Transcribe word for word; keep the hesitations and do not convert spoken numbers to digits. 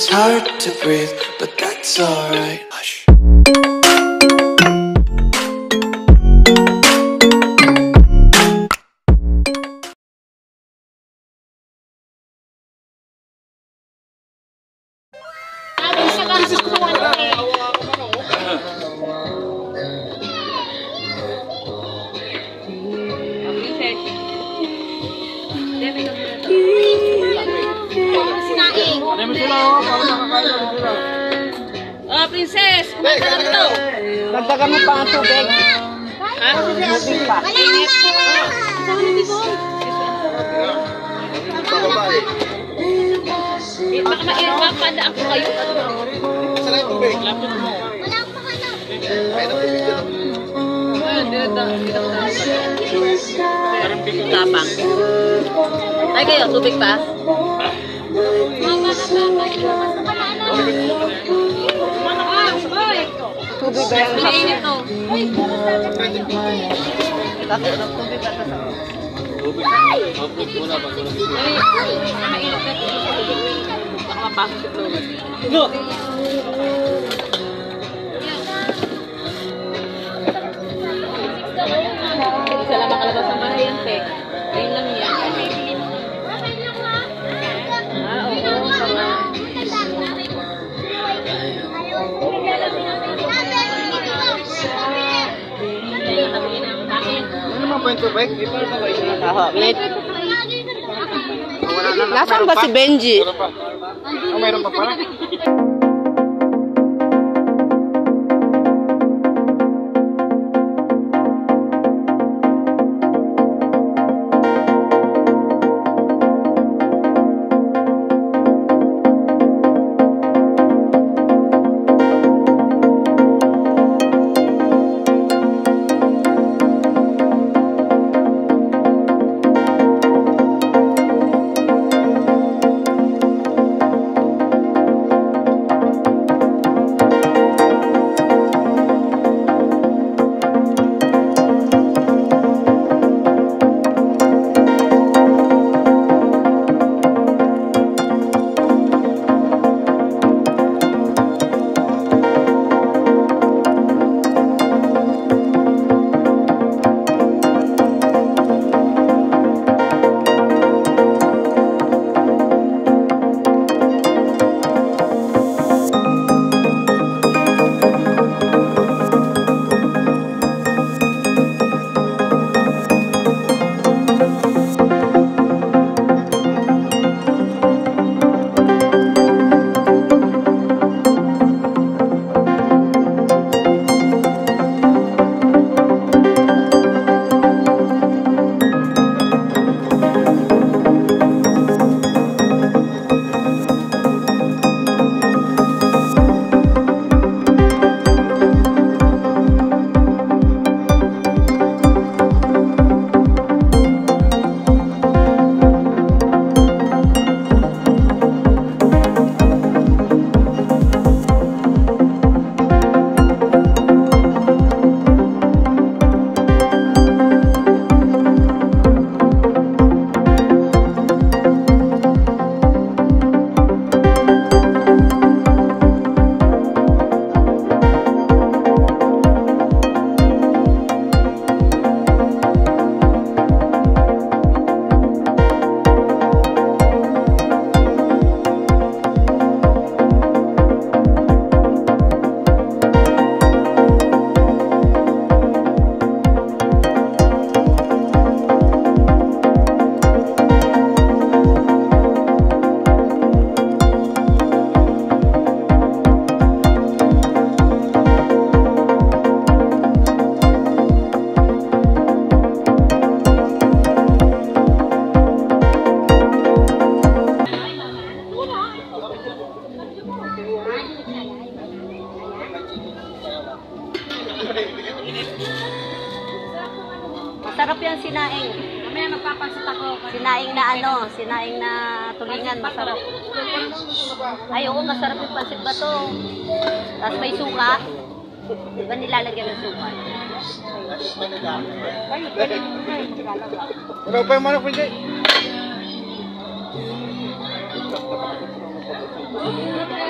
It's hard to breathe, but that's alright. Hush. Oh, princess! Kumanta na ito! Nagdagan mo pa ang tubig. Ha? Tubig pa. Init! Saan na bibong? Baka mapada ako kayo. Saan yung tubig? Lapot mo. Wala pa ka na. Ay, natubig ka. Parang bigong tapang. Ay kayo, tubig pa? Tubig ba yung Mainit to. Bakit ng tubig ba ito? Tubig. Tubig muna ba? Mainit na to. Baka mapasok sa tubig. No! Isa lang makalabas sa bahay yan, te. Ayun lang yan. Ah, oo. Tama. Ano naman po yung tubig? Di pa rin ba yung Taho. May... wala na. Nasaan ba si Benji? Meron pa. Oh, mayroon pa pala? Masarap yan sinaing. Mamaya magpapansit ako. Sinaing na ano, sinaing na tulingan, masarap. Ay, oo, masarap yung pansit ba to? Tapos may suka. Di ba nilalagyan ng suka? Ano pa yung manok, Pinjay? Ano?